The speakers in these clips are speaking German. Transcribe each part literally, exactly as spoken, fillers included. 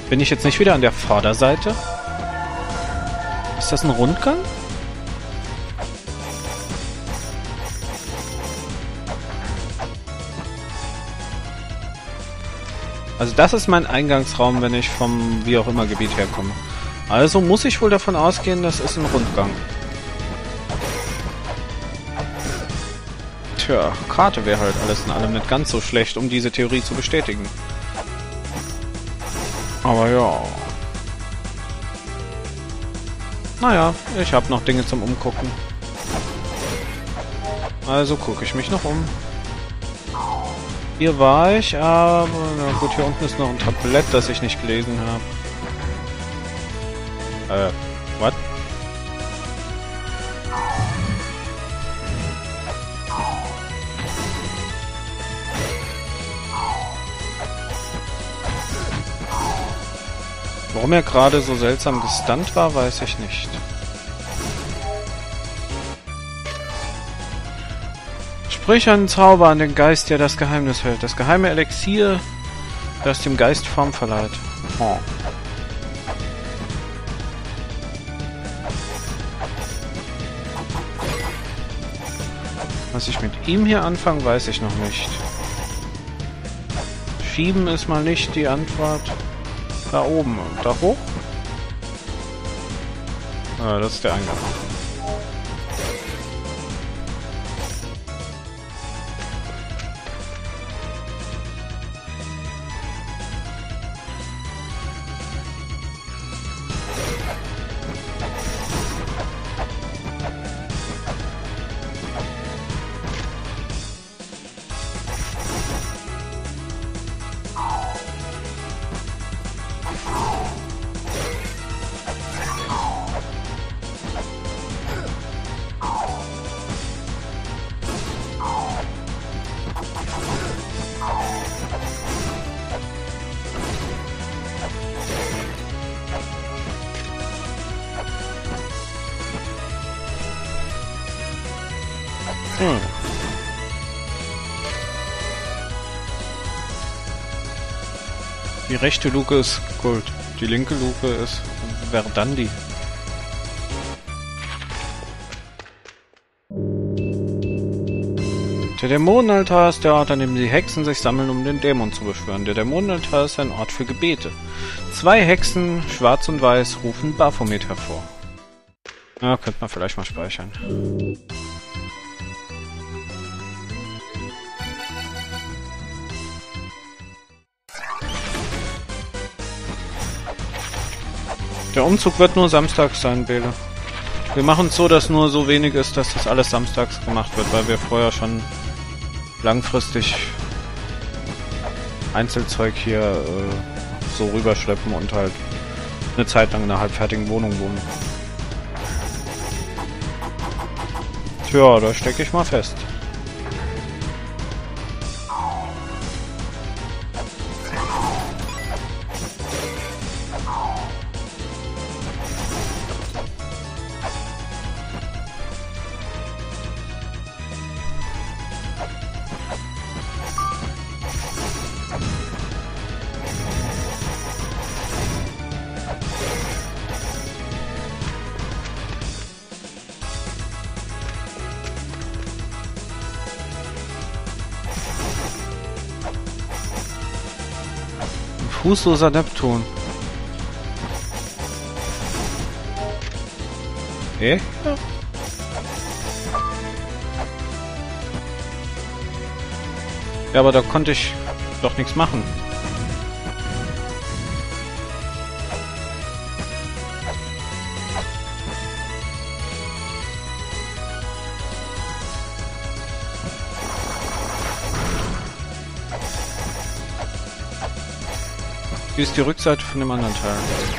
Bin ich jetzt nicht wieder an der Vorderseite? Ist das ein Rundgang? Also das ist mein Eingangsraum, wenn ich vom wie auch immer Gebiet herkomme. Also muss ich wohl davon ausgehen, das ist ein Rundgang. Tja, Karte wäre halt alles in allem nicht ganz so schlecht, um diese Theorie zu bestätigen. Aber ja. Naja, ich habe noch Dinge zum Umgucken. Also gucke ich mich noch um. Hier war ich, aber na gut, hier unten ist noch ein Tablett, das ich nicht gelesen habe. Äh, what? Warum er gerade so seltsam gestunt war, weiß ich nicht. Sprich einen Zauber an den Geist, der das Geheimnis hält. Das geheime Elixier, das dem Geist Form verleiht. Oh. Was ich mit ihm hier anfange, weiß ich noch nicht. Schieben ist mal nicht die Antwort. Da oben. Und da hoch? Ah, das ist der Eingang. Hm. Die rechte Luke ist Gold. Die linke Luke ist Verdandi. Der Dämonenaltar ist der Ort, an dem die Hexen sich sammeln, um den Dämon zu beschwören. Der Dämonenaltar ist ein Ort für Gebete. Zwei Hexen, schwarz und weiß, rufen Baphomet hervor. Ja, könnte man vielleicht mal speichern. Der Umzug wird nur samstags sein, Bele. Wir machen es so, dass nur so wenig ist, dass das alles samstags gemacht wird, weil wir vorher schon langfristig Einzelzeug hier äh, so rüberschleppen und halt eine Zeit lang in einer halbfertigen Wohnung wohnen. Tja, da stecke ich mal fest. Fußloser Neptun. Eh? Ja. Ja, aber da konnte ich doch nichts machen. Hier ist die Rückseite von dem anderen Teil.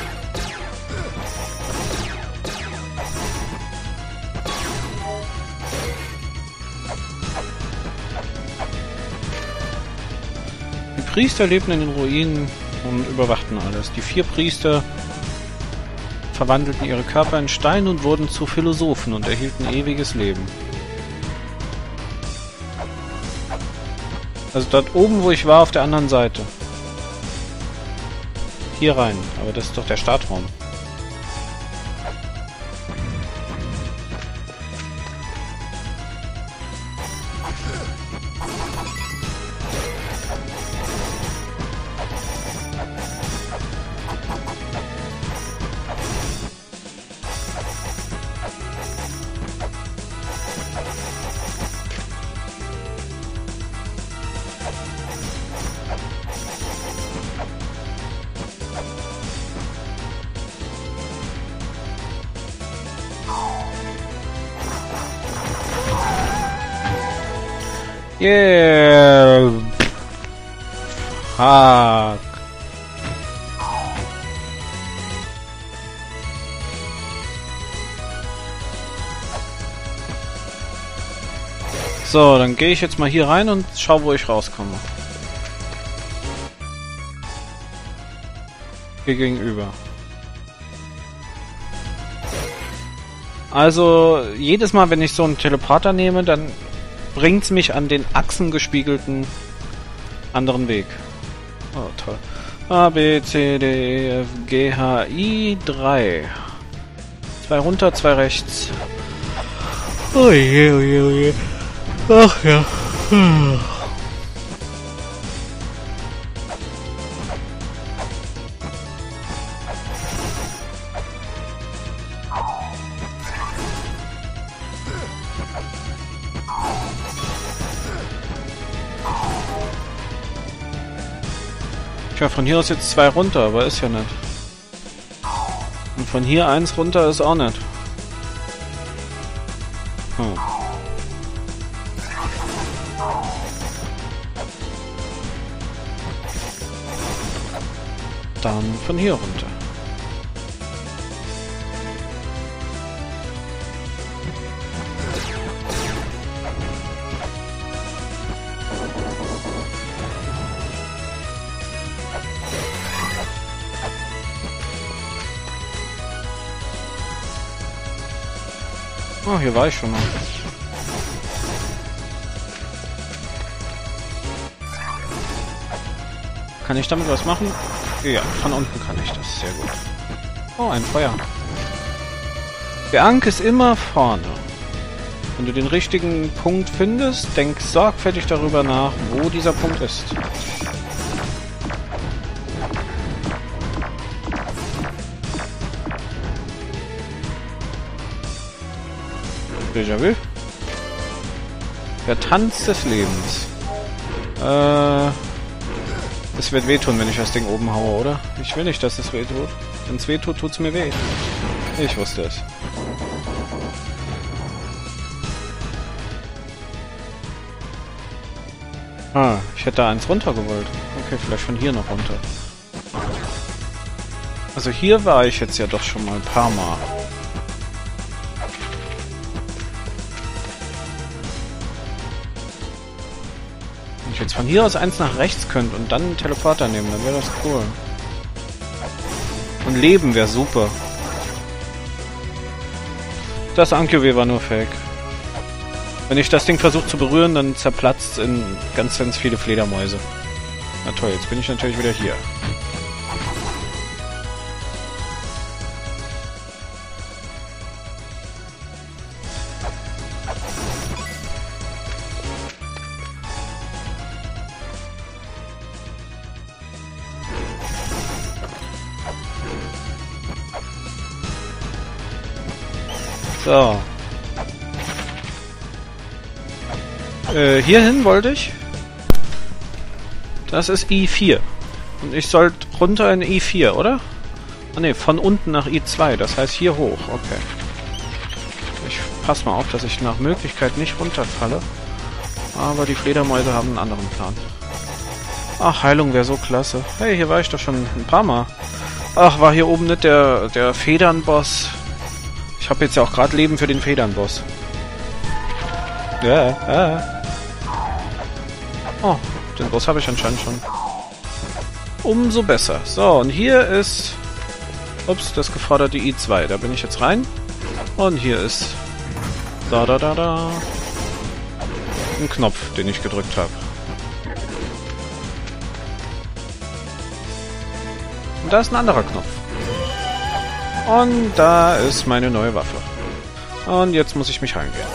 Die Priester lebten in den Ruinen und überwachten alles. Die vier Priester verwandelten ihre Körper in Stein und wurden zu Philosophen und erhielten ewiges Leben. Also dort oben, wo ich war, auf der anderen Seite. hier rein. Aber das ist doch der Startraum. Yeah. Fuck. So, dann gehe ich jetzt mal hier rein und schau, wo ich rauskomme. Hier gegenüber. Also, jedes Mal, wenn ich so einen Teleporter nehme, dann bringt's mich an den achsengespiegelten anderen Weg. Oh, toll. A, B, C, D, E, F, G, H, I, drei. Zwei runter, zwei rechts. Oh je, oh je, oh je. Ach ja. Hm. Tja, von hier aus jetzt zwei runter, aber ist ja nicht. Und von hier eins runter ist auch nicht. Hm. Dann von hier runter. Oh, hier war ich schon mal. Kann ich damit was machen? Ja, von unten kann ich das. Sehr gut. Oh, ein Feuer. Der Ank ist immer vorne. Wenn du den richtigen Punkt findest, denk sorgfältig darüber nach, wo dieser Punkt ist. Déjà-vu? Der Tanz des Lebens. Äh... Es wird wehtun, wenn ich das Ding oben haue, oder? Ich will nicht, dass es wehtut. Wenn es wehtut, tut's mir weh. Ich wusste es. Ah, ich hätte da eins runter gewollt. Okay, vielleicht von hier noch runter. Also hier war ich jetzt ja doch schon mal ein paar Mal. Wenn ich jetzt von hier aus eins nach rechts könnte und dann einen Teleporter nehmen, dann wäre das cool. Und Leben wäre super. Das Ankyuwe war nur Fake. Wenn ich das Ding versuche zu berühren, dann zerplatzt es in ganz, ganz viele Fledermäuse. Na toll, jetzt bin ich natürlich wieder hier. So. Äh, hierhin wollte ich. Das ist I vier. Und ich sollte runter in I vier, oder? Ah ne, von unten nach I zwei. Das heißt hier hoch. Okay. Ich passe mal auf, dass ich nach Möglichkeit nicht runterfalle. Aber die Fledermäuse haben einen anderen Plan. Ach, Heilung wäre so klasse. Hey, hier war ich doch schon ein paar Mal. Ach, war hier oben nicht der, der Federnboss? Ich habe jetzt ja auch gerade Leben für den Federnboss. Ja, ja. Oh, den Boss habe ich anscheinend schon. Umso besser. So, und hier ist... Ups, das geforderte I zwei. Da bin ich jetzt rein. Und hier ist... Da, da, da, da. Ein Knopf, den ich gedrückt habe. Und da ist ein anderer Knopf. Und da ist meine neue Waffe. Und jetzt muss ich mich reingehen.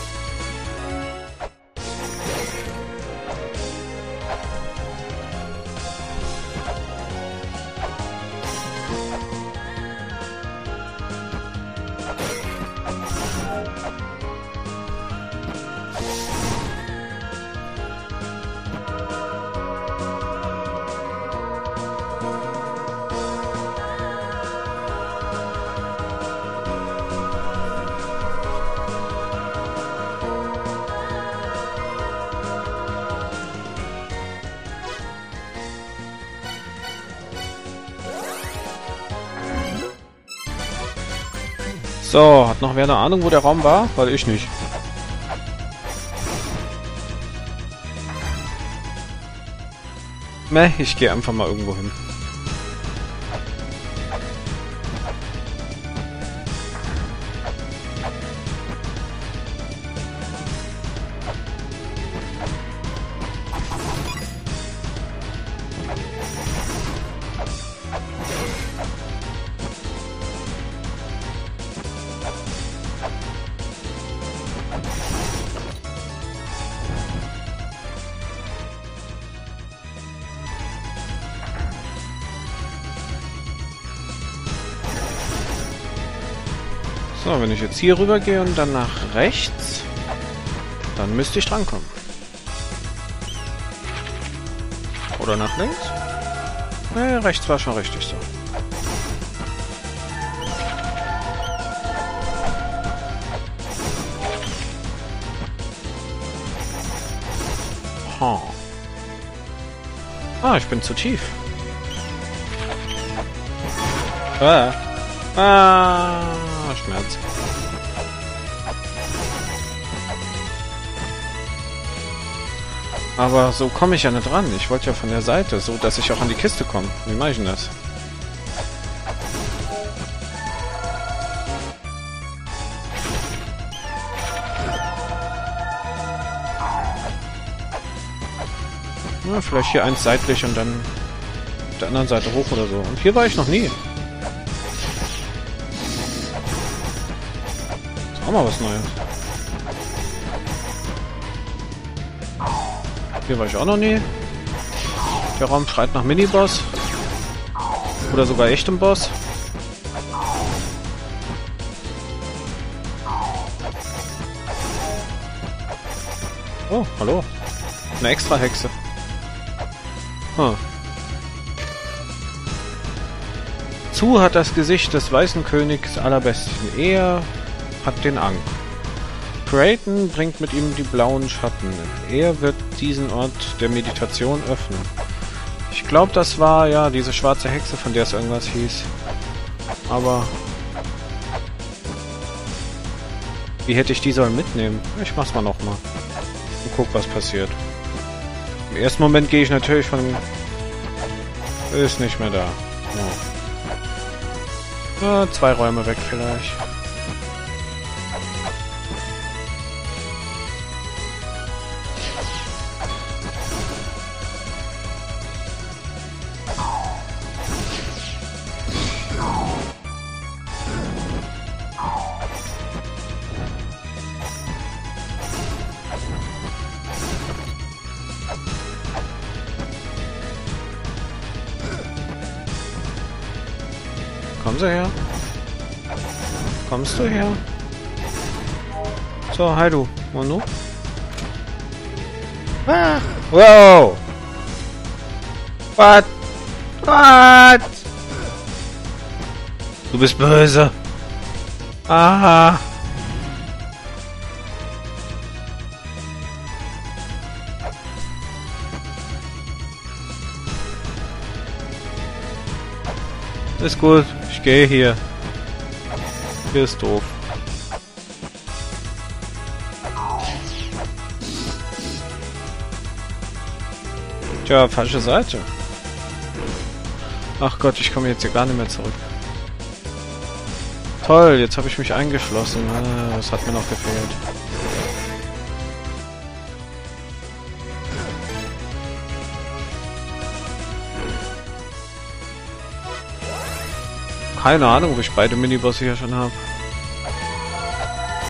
So, hat noch wer eine Ahnung, wo der Raum war? Weil ich nicht. Meh, ich gehe einfach mal irgendwo hin. So, wenn ich jetzt hier rüber gehe und dann nach rechts, dann müsste ich drankommen. Oder nach links? Ne, rechts war schon richtig so. Oh. Ah, ich bin zu tief. Ah. Ah. Schmerz. Aber so komme ich ja nicht ran. Ich wollte ja von der Seite, so dass ich auch an die Kiste komme. Wie mache ich denn das? Ja, vielleicht hier eins seitlich und dann auf der anderen Seite hoch oder so. Und hier war ich noch nie. Auch mal was Neues. Hier war ich auch noch nie. Der Raum schreit nach Miniboss. Oder sogar echtem Boss. Oh, hallo. Eine extra Hexe. Hm. Zu hat das Gesicht des Weißen Königs allerbesten. Er hat den Ankh. Creighton bringt mit ihm die blauen Schatten. Er wird diesen Ort der Meditation öffnen. Ich glaube, das war ja diese schwarze Hexe, von der es irgendwas hieß. Aber wie hätte ich die sollen mitnehmen? Ich mach's mal nochmal. Und guck, was passiert. Im ersten Moment gehe ich natürlich von... Ist nicht mehr da. No. Ja, zwei Räume weg vielleicht. Komm so her. Kommst du her? So, hi du. Und du? Ah. Wow! What? What? Du bist böse. Aha. Ist gut, ich gehe hier. Hier ist doof. Tja, falsche Seite. Ach Gott, ich komme jetzt hier gar nicht mehr zurück. Toll, jetzt habe ich mich eingeschlossen. Ah, das hat mir noch gefehlt. Keine Ahnung, ob ich beide Minibosse hier schon habe.